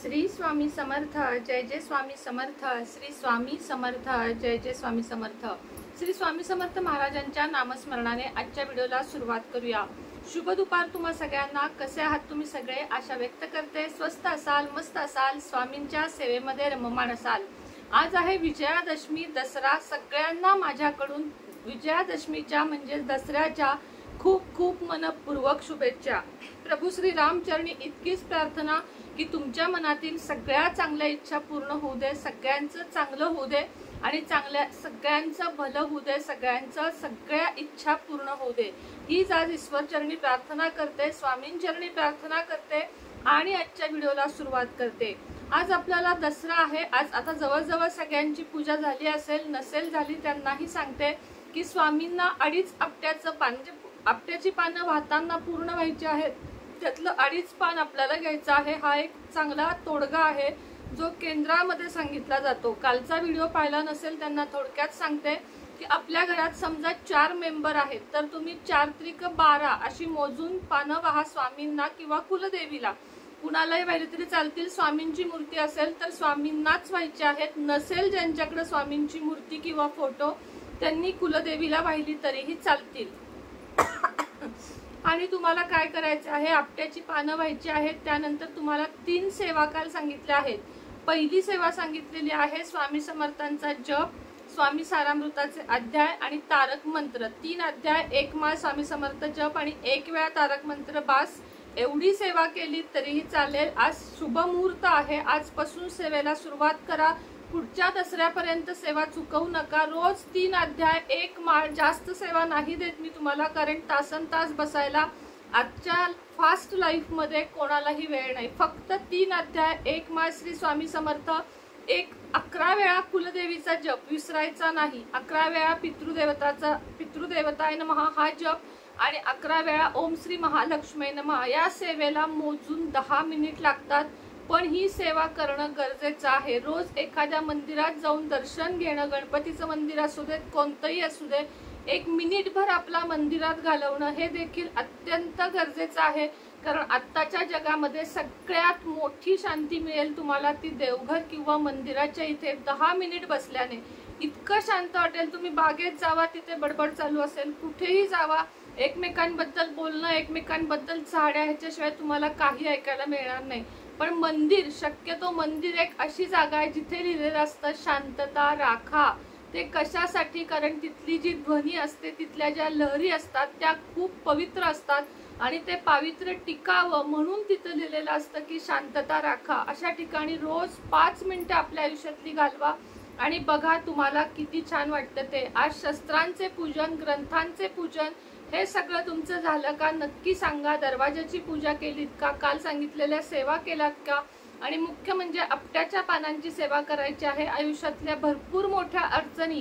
श्री स्वामी समर्थ जय जय स्वामी समर्थ श्री स्वामी समर्थ जय जय स्वामी समर्थ श्री स्वामी समर्थ महाराजांच्या नामस्मरणाने आजच्या व्हिडिओला सुरुवात करूया। शुभ दुपार तुम्हा सगळ्यांना। कसे आहात तुम्ही सगळे? आशा व्यक्त करते स्वस्थ असाल, मस्त असाल, स्वामींच्या सेवेमध्ये रममाण असाल। आज आहे विजयादशमी, दसरा। सगळ्यांना माझ्याकडून विजयादशमीच्या म्हणजे दसऱ्याच्या खूप खूप मनपूर्वक शुभेच्छा। प्रभू श्री रामचरणी इतकीच प्रार्थना की तुमच्या मनातील सगळ्या चांगल्या इच्छा पूर्ण होऊ दे, सगळ्यांचं चांगलं होऊ दे आणि सगळ्यांचं भलं होऊ दे, सगळ्या इच्छा पूर्ण होऊ दे। हीच आज ईश्वरचरणी प्रार्थना करते, स्वामींचरणी प्रार्थना करते आणि आजच्या व्हिडिओला सुरुवात करते। आज आपल्याला दसरा आहे। आज आता जवळजवळ सगळ्यांची पूजा झाली असेल, नसेल झाली त्यांनाही सांगते की स्वामींना 2.5 आपट्याचं पान, म्हणजे आपट्याची पानं वाहताना पूर्ण व्हायची आहेत, त्यातलं 2.5 पान आपल्याला घ्यायचं आहे। हा एक चांगला तोडगा आहे जो केंद्रामध्ये सांगितला जातो। कालचा व्हिडिओ पाहिला नसेल त्यांना थोडक्यात सांगते की आपल्या घरात समजा 4 मेंबर आहेत तर तुम्ही 4 त्रिक 12 अशी मोजून पानं वाहा स्वामींना किंवा कुलदेवीला। कुणालाही वाहिली तरी चालतील। स्वामींची मूर्ती असेल तर स्वामींनाच व्हायची आहेत, नसेल ज्यांच्याकडे स्वामींची मूर्ती किंवा फोटो त्यांनी कुलदेवीला वाहिली तरीही चालतील। आणि तुम्हाला काय करायचं आहे, आपट्याची पानं व्हायची आहेत। त्यानंतर तुम्हाला 3 सेवा काल सांगितल्या आहेत। पहिली सेवा सांगितलेली आहे स्वामी समर्थांचा जप, स्वामी सारामृताचे अध्याय आणि तारक मंत्र। 3 अध्याय, 1 माळ स्वामी समर्थ जप आणि 1 वेळा तारक मंत्र बास। एवढी सेवा केली तरीही चालेल। आज शुभ मुहूर्त आहे, आजपासून सेवेला सुरुवात करा। पुढच्या दसऱ्यापर्यंत सेवा चुकवू नका। रोज 3 अध्याय, 1 माळ, जास्त सेवा नाही देत मी तुम्हाला, कारण तासन तास बसायला आजच्या फास्ट लाईफ मध्ये कोणालाही वेळ नाही। फक्त 3 अध्याय, 1 माळ श्री स्वामी समर्थ, 11 वेळा कुलदेवीचा जप विसरायचा नाही। 11 वेळा पितृदेवताय नमः हा जप आणि 11 वेळा ओम श्री महालक्ष्मी नमः। या सेवेला मोजून 10 मिनिट लागतात, पण ही सेवा करणं गरजेचं आहे। रोज एखाद्या मंदिरात जाऊन दर्शन घेणं, गणपतीचं मंदिर असू दे कोणतंही असू दे, 1 मिनिटभर आपला मंदिरात घालवणं हे देखील अत्यंत गरजेचं आहे। कारण आत्ताच्या जगामध्ये सगळ्यात मोठी शांती मिळेल तुम्हाला ती देवघर किंवा मंदिराच्या इथे 10 मिनिट बसल्याने। इतकं शांत वाटेल, तुम्ही बागेत जावा तिथे बडबड चालू असेल, कुठेही जावा, एकमेकांबद्दल बोलणं, एकमेकांबद्दल चाहड्या, ह्याच्याशिवाय तुम्हाला काही ऐकायला मिळणार नाही। पण मंदिर, शक्यतो मंदिर एक अशी जागा आहे जिथे लिहिलेलं असतं शांतता राखा। ते कशासाठी? कारण तिथली जी ध्वनी असते, तिथल्या ज्या लहरी असतात त्या खूप पवित्र असतात आणि ते पावित्र्य टिकावं म्हणून तिथं लिहिलेलं असतं की शांतता राखा। अशा ठिकाणी रोज 5 मिनिटं आपल्या आयुष्यातली घालवा आणि बघा तुम्हाला किती छान वाटतं ते। आज शस्त्रांचे पूजन, ग्रंथांचे पूजन हे सगळं तुमचं झालं का? नक्की सांगा। दरवाजाची पूजा केलीत का? काल सांगितलेल्या सेवा केलात का? आणि मुख्य म्हणजे आपट्याच्या पानांची सेवा करायची आहे। आयुष्यातल्या भरपूर मोठ्या अडचणी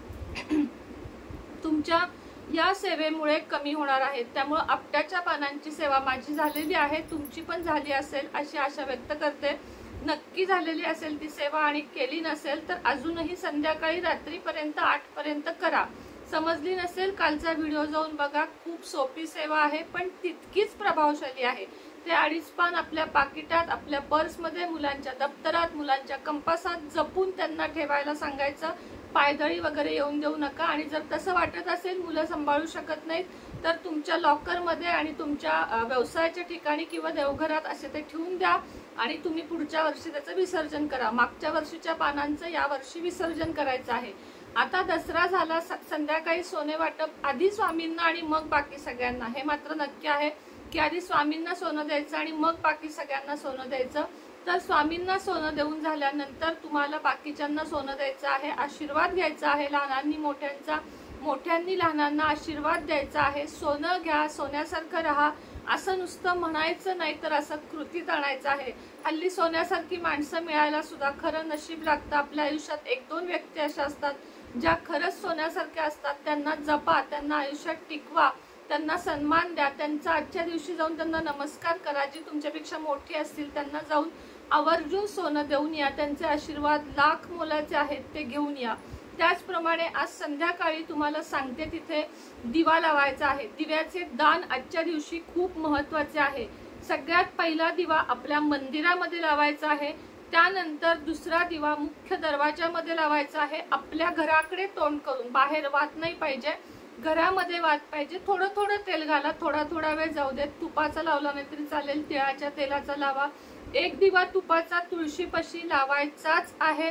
तुमच्या या सेवेमुळे कमी होणार आहेत। त्यामुळे आपट्याच्या पानांची सेवा माझी झालेली आहे, तुमची पण झाली असेल अशी आशा व्यक्त करते। नक्की झालेली असेल ती सेवा आणि केली नसेल तर अजूनही संध्याकाळी रात्रीपर्यंत 8 पर्यंत करा। समजली नसेल कालचा व्हिडिओ जाऊन बघा, खूप सोपी सेवा आहे पण तितकीच प्रभावशाली आहे। ते 2.5 पान आपल्या पाकिटात, आपल्या पर्समध्ये, मुलांच्या दप्तरात, मुलांच्या कंपासात जपून त्यांना ठेवायला सांगायचं। पायदळी वगैरे येऊन देऊ नका। आणि जर तसं वाटत असेल मुलं सांभाळू शकत नाहीत तर तुमच्या लॉकरमध्ये आणि तुमच्या व्यवसायाच्या ठिकाणी किंवा देवघरात असे ते ठेवून द्या आणि तुम्ही पुढच्या वर्षी त्याचं विसर्जन करा। मागच्या वर्षीच्या पानांचं या वर्षी विसर्जन करायचं आहे। आता दसरा झाला, संध्याकाळी सोने वाटप आधी स्वामींना आणि मग बाकी सगळ्यांना। हे मात्र नक्की आहे की आधी स्वामींना सोनं द्यायचं आणि मग बाकी सगळ्यांना सोनं द्यायचं। तर स्वामींना सोनं देऊन झाल्यानंतर तुम्हाला बाकीच्यांना सोनं द्यायचं आहे, आशीर्वाद घ्यायचा आहे लहानांनी मोठ्यांचा, मोठ्यांनी लहानांना आशीर्वाद द्यायचा आहे। सोनं घ्या, सोन्यासारखं राहा असं नुसतं म्हणायचं नाही तर असं कृतीत आणायचं आहे। हल्ली सोन्यासारखी माणसं मिळायला सुद्धा खरं नशीब लागतं। आपल्या आयुष्यात 1-2 व्यक्ती अशा असतात ज्या खरंच सोन्यासारख्या असतात। त्यांना जपा, त्यांना आयुष्यात टिकवा, त्यांना सन्मान द्या, त्यांचा आजच्या दिवशी जाऊन त्यांना नमस्कार करा। जी तुमच्यापेक्षा मोठी असतील त्यांना जाऊन आवर्जून सोनं देऊन या, त्यांचे आशीर्वाद लाख मोलाचे आहेत ते घेऊन या। त्याचप्रमाणे आज संध्याकाळी तुम्हाला सांगते तिथे दिवा लावायचा आहे। दिव्याचे दान आजच्या दिवशी खूप महत्त्वाचे आहे। सगळ्यात पहिला दिवा आपल्या मंदिरामध्ये लावायचा आहे, त्यानंतर दुसरा दिवा मुख्य दरवाजामध्ये लावायचा आहे। आपल्या घराकडे तोंड करून, बाहेर वात नाही पाहिजे, घरामध्ये वात पाहिजे। थोडं थोडं तेल घाला, थोडा थोडा वेळ जाऊ देत। तुपाचा लावला नाही तरी चालेल, तिळाच्या तेलाचा लावा। एक दिवा तुपाचा तुळशीपाशी लावायचाच आहे।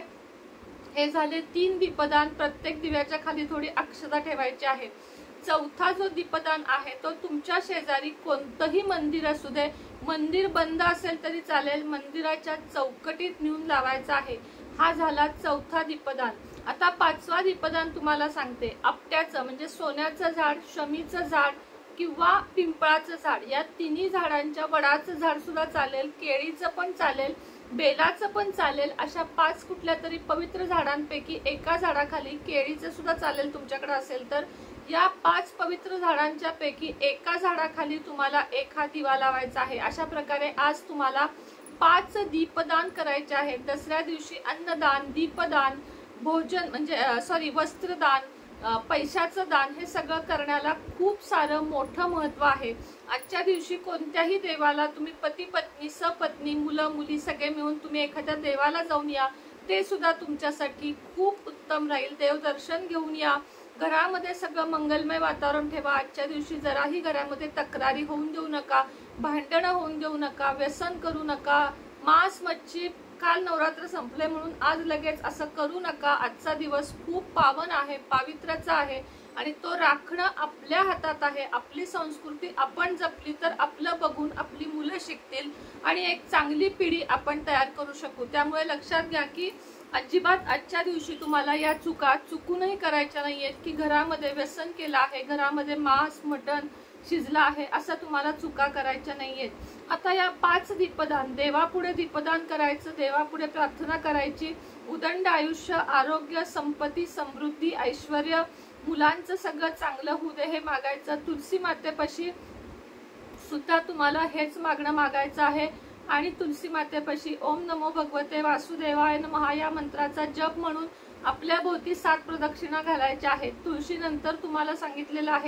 हे झाले 3 दीपदान। प्रत्येक दिव्याच्या खाली थोडी अक्षता ठेवायची आहे। चौथा जो दीपदान आहे तो तुमच्या शेजारी कोणतंही मंदिर असू दे, मंदिर बंद असेल तरी चालेल, मंदिराच्या चौकटीत नेऊन लावायचा आहे। हा झाला चौथा दीपदान। आता 5वा दीपदान तुम्हाला सांगते। आपट्याचं म्हणजे सोन्याचं झाड, शमीचं झाड किंवा पिंपळाचं झाड, या तिन्ही झाडांच्या, वडाचं झाड सुद्धा चालेल, केळीचं पण चालेल, बेलाचं पण चालेल, अशा 5 कुठल्या तरी पवित्र झाडांपैकी एका झाडाखाली, केळीचं सुद्धा चालेल तुमच्याकडे असेल तर, या 5 पवित्र झाडांच्या पैकी एका झाडाखाली तुम्हाला एका दिवा लावायचा आहे। अशा प्रकारे आज तुम्हाला 5 दीपदान करायचे आहे। दसऱ्या दिवशी अन्नदान, दीपदान, भोजन म्हणजे वस्त्रदान, पैशाचं दान, हे सगळं करण्याला खूप सारं मोठं महत्व आहे। आजच्या दिवशी कोणत्याही देवाला तुम्ही पती पत्नी, सपत्नी, मुलं मुली सगळे मिळून तुम्ही एखाद्या देवाला जाऊन या, ते सुद्धा तुमच्यासाठी खूप उत्तम राहील। देवदर्शन घेऊन या, घरामध्ये सगळं मंगलमय वातावरण ठेवा। आजच्या दिवशी जराही घरामध्ये तक्रारी होऊन देऊ नका, भांडणं होऊन देऊ नका, व्यसन करू नका, मांस मच्छी, काल नवरात्र संपले म्हणून आज लगेच असं करू नका। आजचा दिवस खूप पावन आहे, पावित्र्याचा आहे आणि तो राखणं आपल्या हातात आहे। आपली संस्कृती आपण जपली तर आपलं बघून आपली मुलं शिकतील आणि एक चांगली पिढी आपण तयार करू शकू। त्यामुळे लक्षात घ्या की अजिबात आजच्या दिवशी तुम्हाला या चुका चुकूनही करायच्या नाहीयेत की घरामध्ये व्यसन केलं आहे, घरामध्ये मांस मटण शिजला आहे, असं तुम्हाला चुका करायच्या नाहीयेत। आता या 5 दीपदान, देवापुढे दीपदान करायचं, देवापुढे प्रार्थना करायची। उदंड आयुष्य, आरोग्य, संपत्ती, समृद्धी, ऐश्वर्य, मुलांचं सगळं चांगलं होऊ दे हे मागायचं। तुलसी मातेपाशी सुद्धा तुम्हाला हेच मागणं मागायचं आहे आणि तुलसी मातेपाशी ओम नमो भगवते वासुदेवाय नमः या मंत्राचा जप म्हणून आपल्या भोवती 7 प्रदक्षिणा घालायच्या आहेत। तुळशी नंतर तुम्हाला सांगितलेलं आहे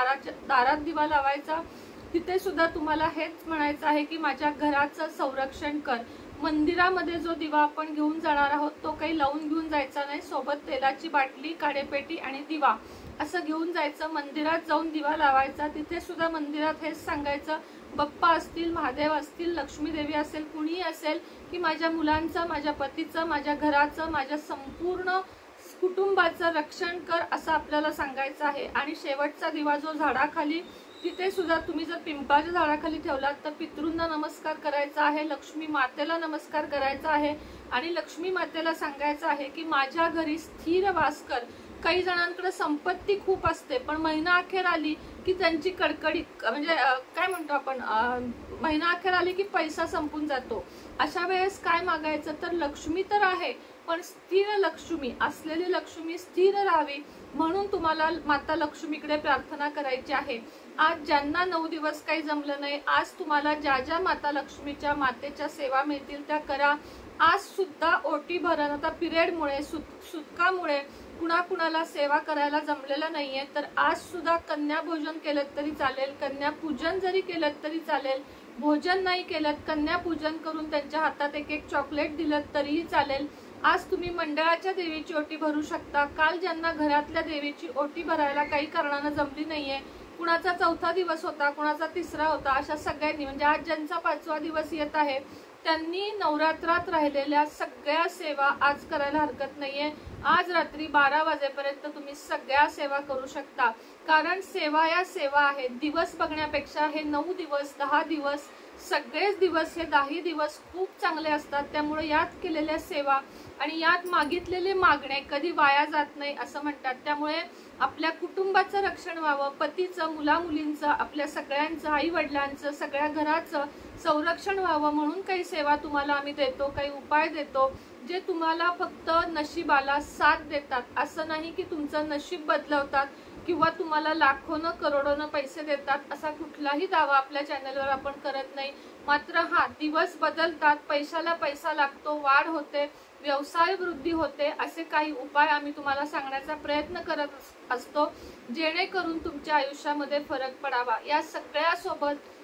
दारात दिवा लावायचा, तिथे सुद्धा तुम्हाला हेच म्हणायचं आहे की माझ्या घराचं संरक्षण कर। मंदिरामध्ये जो दिवा आपण घेऊन जाणार आहोत तो काही लावून घेऊन जायचा नाही, सोबत तेलाची बाटली, काडेपेटी आणि दिवा असं घेऊन जायचं। मंदिरात जाऊन दिवा लावायचा, तिथे सुद्धा मंदिरात हेच सांगायचं, बाप्पा असतील, महादेव असतील, लक्ष्मी देवी असेल, कुणीही असेल की माझ्या मुलांचं, माझ्या पतीचं, माझ्या घराचं, माझ्या संपूर्ण कुटुंबाचं रक्षण कर असं आपल्याला सांगायचं आहे। आणि शेवटचा दिवा जो झाडाखाली, तिथे सुद्धा तुम्ही जर पिंपळाच्या झाडाखाली ठेवलात तर पितृंना नमस्कार करायचा आहे, लक्ष्मी मातेला नमस्कार करायचा आहे आणि लक्ष्मी मातेला सांगायचं आहे की माझ्या घरी स्थिर वास कर। काही जणांकडे संपत्ती खूप असते पण महिना अखेर आली की त्यांची कडकडीत म्हणजे काय म्हणतो आपण, महिना अखेर आली की पैसा संपून जातो। अशा वेळेस काय मागायचं तर लक्ष्मी तर आहे पण स्थिर लक्ष्मी असलेली लक्ष्मी स्थिर राहावी म्हणून तुम्हाला माता लक्ष्मीकडे प्रार्थना करायची आहे। आज ज्यांना 9 दिवस काही जमलं नाही, आज तुम्हाला ज्या ज्या माता लक्ष्मीच्या मातेच्या सेवा मिळतील त्या करा। आज सुद्धा ओटी भरण, आता पिरियडमुळे सुतकामुळे कुणाकुणाला सेवा करायला जमलेलं नाहीये तर आज सुद्धा कन्या भोजन केलं तरी चालेल, कन्या पूजन जरी केलं तरी चालेल, भोजन नाही केलं कन्या पूजन करून त्यांच्या हातात एक चॉकलेट दिलं तरीही चालेल। आज तुम्ही मंडळाच्या देवीची ओटी भरू शकता। काल ज्यांना घरातल्या देवीची ओटी भरायला काही कारणानं जमली नाहीये, कुणाचा 4था दिवस होता, कुणाचा 3रा होता, अशा सगळ्यांनी म्हणजे आज ज्यांचा 5वा दिवस येत आहे त्यांनी नवरात्रात राहिलेल्या सगळ्या सेवा आज करायला हरकत नाहीये। आज रात्री 12 वाजेपर्यंत तुम्ही सगळ्या सेवा करू शकता, कारण सेवा या सेवा आहेत। दिवस बघण्यापेक्षा हे 9 दिवस, 10 दिवस, सगळेच दिवस हे 10 दिवस खूप चांगले असतात। त्यामुळे यात केलेल्या सेवा आणि यात मागितलेले मागणे कधी वाया जात नाही असं म्हणतात। त्यामुळे आपल्या कुटुंबाचं रक्षण व्हावं, पतीचं, मुला मुलींचं, आपल्या सगळ्यांचं, आई वडिलांचं, सगळ्या घराचं संरक्षण व्हावं म्हणून काही सेवा तुम्हाला आम्ही देतो, काही उपाय देतो जे तुम्हाला फक्त नशिबाला साथ देतात। असं नाही की तुमचं नशीब बदलवतात किंवा तुम्हाला लाखोनं करोडोनं पैसे देतात, असा कुठलाही दावा आपल्या चॅनलवर आपण करत नाही। मात्र हा, दिवस बदलतात, पैशाला पैसा लागतो, वाढ होते, व्यवसाय वृद्धी होते, असे काही उपाय आम्ही तुम्हाला सांगण्याचा प्रयत्न करत असतो जेणेकरून तुमच्या आयुष्यामध्ये फरक पडावा। या सगळ्या सोबत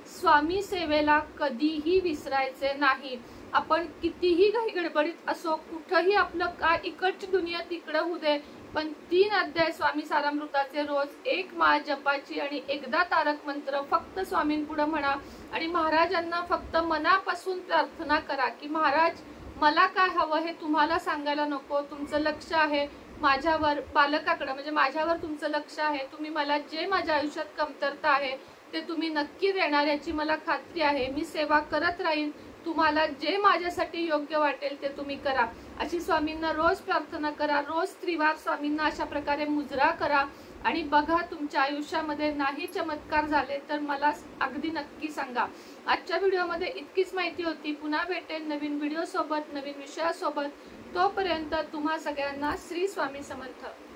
स्वामी सेवेला कधीही विसरायचे नाही। आपण कितीही घाई गडबडीत असो, कुठंही आपलं काय इकडची दुनिया तिकडं होऊ दे, पण 3 अध्याय स्वामी सारामृताचे रोज, 1 माळ जपाची आणि एकदा तारक मंत्र फक्त स्वामींपुढे म्हणा आणि महाराजांना फक्त मनापासून प्रार्थना करा की महाराज मला काय हवं हे तुम्हाला सांगायला नको, तुमचं लक्ष आहे माझ्यावर, बालकाकडे म्हणजे माझ्यावर तुमचं लक्ष आहे, तुम्ही मला जे माझ्या आयुष्यात कमतरता आहे ते तुम्ही नक्की देणार याची मला खात्री आहे, मी सेवा करत राहीन, तुम्हाला जे माझ्यासाठी योग्य वाटेल ते तुम्ही करा, अशी स्वामींना रोज प्रार्थना करा। रोज त्रिवार स्वामींना अशा प्रकारे मुजरा करा आणि बघा तुमच्या आयुष्यामध्ये नाही चमत्कार झाले तर मला अगदी नक्की सांगा। आजच्या व्हिडिओमध्ये इतकीच माहिती होती। पुन्हा भेटेन नवीन व्हिडिओ सोबत, नवीन विषयासोबत। तोपर्यंत तुम्हा सगळ्यांना श्री स्वामी समर्थ।